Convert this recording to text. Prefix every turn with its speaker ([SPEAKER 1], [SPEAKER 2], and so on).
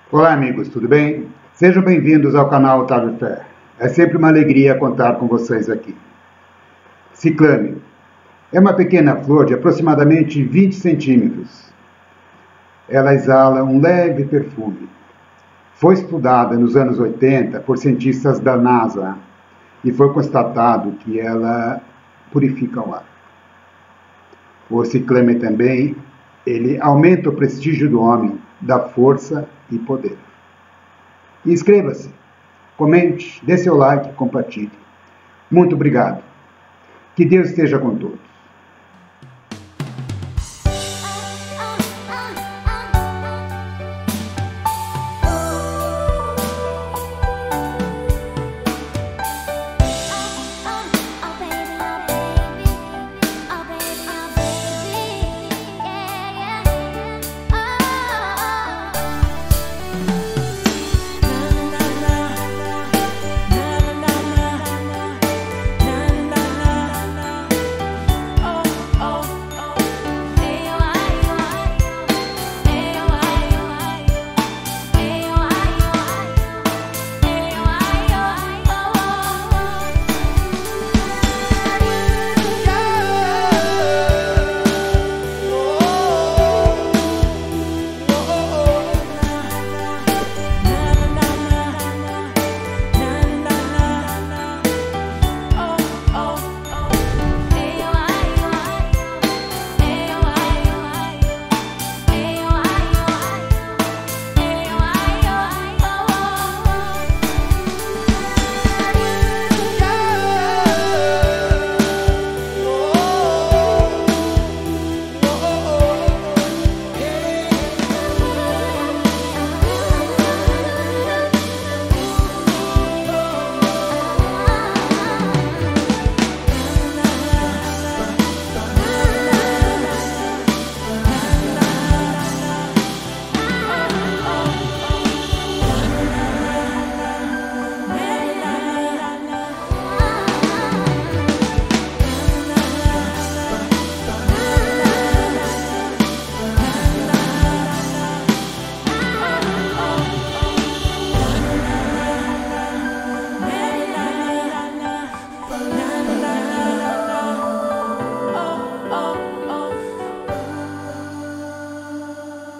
[SPEAKER 1] Olá amigos, tudo bem? Sejam bem-vindos ao canal Otávio Fé. É sempre uma alegria contar com vocês aqui. Ciclame é uma pequena flor de aproximadamente 20 centímetros. Ela exala um leve perfume. Foi estudada nos anos 80 por cientistas da NASA e foi constatado que ela purifica o ar. O ciclame também, ele aumenta o prestígio do homem, dá força e poder. Inscreva-se, comente, dê seu like, compartilhe. Muito obrigado. Que Deus esteja com todos.